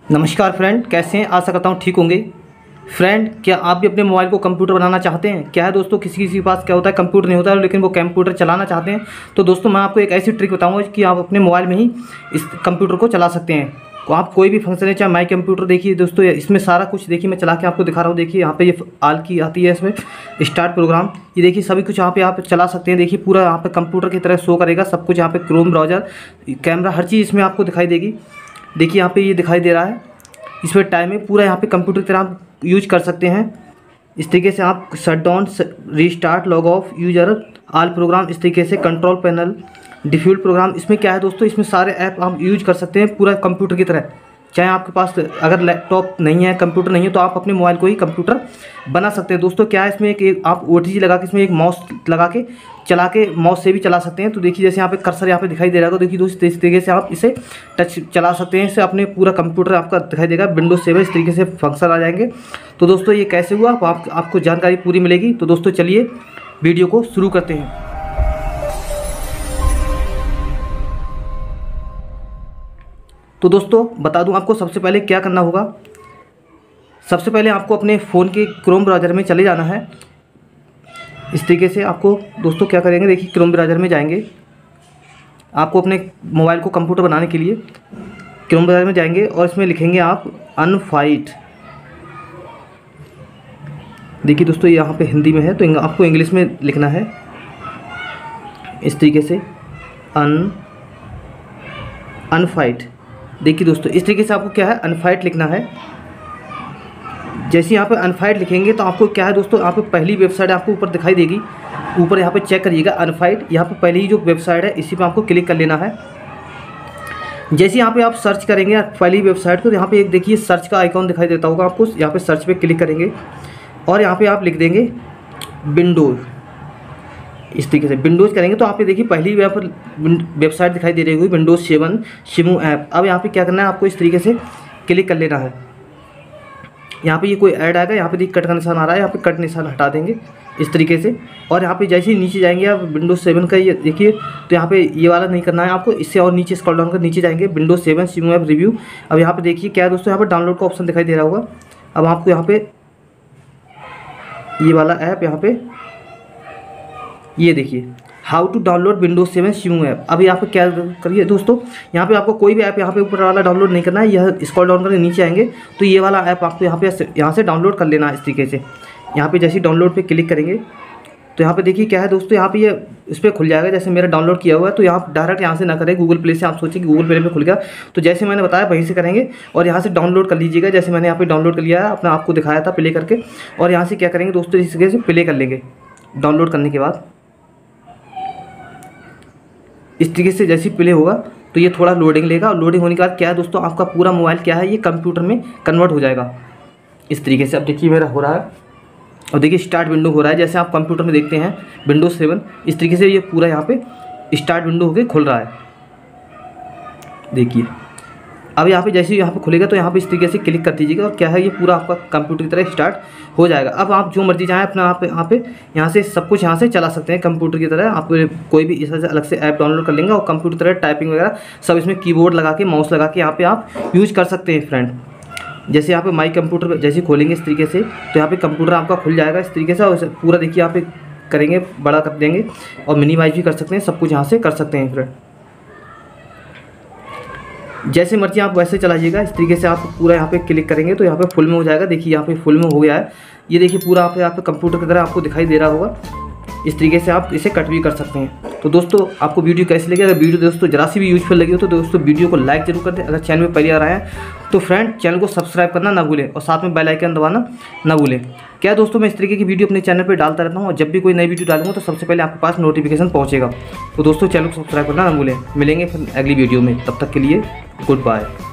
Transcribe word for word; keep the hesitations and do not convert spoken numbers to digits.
नमस्कार फ्रेंड, कैसे हैं? आशा करता हूँ ठीक होंगे। फ्रेंड, क्या आप भी अपने मोबाइल को कंप्यूटर बनाना चाहते हैं? क्या है दोस्तों, किसी किसी के पास क्या होता है, कंप्यूटर नहीं होता है लेकिन वो कंप्यूटर चलाना चाहते हैं। तो दोस्तों मैं आपको एक ऐसी ट्रिक बताऊंगा कि आप अपने मोबाइल में ही इस कंप्यूटर को चला सकते हैं। तो आप कोई भी फंक्शन है, चाहे माई कंप्यूटर, देखिए दोस्तों इसमें सारा कुछ देखिए, मैं चला के आपको दिखा रहा हूँ। देखिए यहाँ पे ये आल की आती है, इसमें स्टार्ट प्रोग्राम, ये देखिए सभी कुछ यहाँ पे आप चला सकते हैं। देखिए पूरा यहाँ पे कंप्यूटर की तरह शो करेगा सब कुछ। यहाँ पे क्रोम ब्राउज़र, कैमरा, हर चीज़ इसमें आपको दिखाई देगी। देखिए यहाँ पे ये दिखाई दे रहा है, इसमें टाइम है पूरा। यहाँ पे कंप्यूटर की तरह आप यूज कर सकते हैं। इस तरीके से आप shut down, restart, log off, user, all program, इस तरीके से कंट्रोल पैनल, डिफ़ॉल्ट प्रोग्राम। इसमें क्या है दोस्तों, इसमें सारे ऐप आप यूज कर सकते हैं पूरा कंप्यूटर की तरह। चाहे आपके पास अगर लैपटॉप नहीं है, कंप्यूटर नहीं है, तो आप अपने मोबाइल को ही कंप्यूटर बना सकते हैं। दोस्तों क्या है, इसमें एक, एक आप ओ टी जी लगा के, इसमें एक माउस लगा के चला के माउस से भी चला सकते हैं। तो देखिए जैसे यहाँ पे कर्सर यहाँ पे दिखाई दे रहा है, देखिए दोस्तों इस तरीके से आप इसे टच चला सकते हैं। इससे अपने पूरा कंप्यूटर आपका दिखाई देगा, विंडोज सेवन, इस तरीके से फंक्शन आ जाएंगे। तो दोस्तों ये कैसे हुआ, आप, आपको जानकारी पूरी मिलेगी। तो दोस्तों चलिए वीडियो को शुरू करते हैं। तो दोस्तों बता दूं आपको सबसे पहले क्या करना होगा। सबसे पहले आपको अपने फ़ोन के क्रोम ब्राउज़र में चले जाना है। इस तरीके से आपको दोस्तों क्या करेंगे, देखिए क्रोम ब्राउज़र में जाएंगे। आपको अपने मोबाइल को कंप्यूटर बनाने के लिए क्रोम ब्राउज़र में जाएंगे और इसमें लिखेंगे आप अनफाइट। देखिए दोस्तों यहाँ पे हिंदी में है, तो आपको इंग्लिश में लिखना है इस तरीके से, अन अनफाइट। देखिए दोस्तों इस तरीके से आपको क्या है, अनफाइट लिखना है। जैसे यहाँ पे अनफाइट लिखेंगे तो आपको क्या है दोस्तों, यहाँ पे पहली वेबसाइट आपको ऊपर दिखाई देगी। ऊपर यहाँ पे चेक करिएगा अनफाइट, यहाँ पे पहली जो वेबसाइट है इसी पे आपको क्लिक कर लेना है। जैसे यहाँ पे आप सर्च करेंगे पहली वेबसाइट को, तो यहाँ पे एक देखिए सर्च का आइकॉन दिखाई देता होगा आपको। यहाँ पे सर्च पे क्लिक करेंगे और यहाँ पे आप लिख देंगे विंडोज़। इस तरीके से विंडोज़ करेंगे तो आप ये देखिए पहली यहाँ पर वेबसाइट दिखाई दे रही होगी, विंडोज़ सेवन शिमू ऐप। अब यहाँ पे क्या करना है, आपको इस तरीके से क्लिक कर लेना है। यहाँ पे ये कोई ऐड आएगा, यहाँ पे देखिए कट का निशान आ रहा है, यहाँ पे कट निशान हटा देंगे इस तरीके से। और यहाँ पे जैसे ही नीचे जाएंगे आप, विंडोज़ सेवन का ये देखिए, तो यहाँ पे ये वाला नहीं करना है आपको, इससे और नीचे स्क्रॉल डाउन कर नीचे जाएंगे, विंडोज़ सेवन शिमू ऐप रिव्यू। अब यहाँ पे देखिए क्या है दोस्तों, यहाँ पर डाउनलोड का ऑप्शन दिखाई दे रहा होगा। अब आपको यहाँ पे ये वाला ऐप, यहाँ पे ये देखिए how to download Windows seven शिमू ऐप। अब यहाँ पे क्या करिए दोस्तों, यहाँ पे आपको कोई भी ऐप यहाँ पे ऊपर वाला डाउनलोड नहीं करना है। यह स्क्रॉल डाउन करके नीचे आएंगे तो ये वाला ऐप आपको यहाँ पे यहाँ से डाउनलोड कर लेना है इस तरीके से। यहाँ पे जैसे डाउनलोड पे क्लिक करेंगे तो यहाँ पे देखिए क्या है दोस्तों, यहाँ पे ये इस पर खुल जाएगा। जैसे मेरा डाउनलोड किया हुआ है तो यहाँ डायरेक्ट यहाँ से ना करें गूगल प्ले से। आप सोचिए कि गूगल प्ले पे खुल गया, तो जैसे मैंने बताया वहीं से करेंगे और यहाँ से डाउनलोड कर लीजिएगा। जैसे मैंने यहाँ पे डाउनलोड कर लिया है, अपना आपको दिखाया था प्ले करके। और यहाँ से क्या करेंगे दोस्तों, इस तरीके से प्ले कर लेंगे। डाउनलोड करने के बाद इस तरीके से जैसे प्ले होगा तो ये थोड़ा लोडिंग लेगा, और लोडिंग होने के बाद क्या है दोस्तों, आपका पूरा मोबाइल क्या है, ये कंप्यूटर में कन्वर्ट हो जाएगा इस तरीके से। अब देखिए मेरा हो रहा है, और देखिए स्टार्ट विंडो हो रहा है। जैसे आप कंप्यूटर में देखते हैं विंडोज सेवन, इस तरीके से ये पूरा यहाँ पे स्टार्ट विंडो होकर खुल रहा है। देखिए अब यहाँ पे जैसे यहाँ पे खुलेगा तो यहाँ पे इस तरीके से क्लिक कर दीजिएगा, और क्या है ये पूरा आपका कंप्यूटर की तरह स्टार्ट हो जाएगा। अब आप जो मर्जी चाहें अपना आप यहाँ पे यहाँ से सब कुछ यहाँ से चला सकते हैं कंप्यूटर की तरह। आप कोई भी इस अलग से ऐप डाउनलोड कर लेंगे और कंप्यूटर की तरह टाइपिंग वगैरह सब इसमें कीबोर्ड लगा के, माउस लगा के यहाँ पे आप यूज कर सकते हैं फ्रेंड। जैसे यहाँ पे माई कंप्यूटर जैसे खोलेंगे इस तरीके से, तो यहाँ पे कंप्यूटर आपका खुल जाएगा इस तरीके से। और पूरा देखिए यहाँ पे करेंगे, बड़ा कर देंगे और मिनिमाइज भी कर सकते हैं, सब कुछ यहाँ से कर सकते हैं फ्रेंड। जैसे मर्जी आप वैसे चलाइएगा। इस तरीके से आप पूरा यहाँ पे क्लिक करेंगे तो यहाँ पे फुल में हो जाएगा। देखिए यहाँ पे फुल में हो गया है, ये देखिए पूरा आप यहाँ पे कंप्यूटर की तरह आपको दिखाई दे रहा होगा। इस तरीके से आप इसे कट भी कर सकते हैं। तो दोस्तों आपको वीडियो कैसी लगी? अगर वीडियो दोस्तों जरा सी भी यूजफुल लगी हो तो दोस्तों वीडियो को लाइक जरूर कर दें। अगर चैनल में पहली बार आए हैं तो फ्रेंड चैनल को सब्सक्राइब करना ना भूलें, और साथ में बेल आइकन दबाना ना भूलें। क्या दोस्तों, मैं इस तरीके की वीडियो अपने चैनल पर डालता रहता हूँ, और जब भी कोई नई वीडियो डालूंगा तो सबसे पहले आपके पास नोटिफिकेशन पहुँचेगा। तो दोस्तों चैनल को सब्सक्राइब करना ना भूलें। मिलेंगे फिर अगली वीडियो में, तब तक के लिए गुड बाय।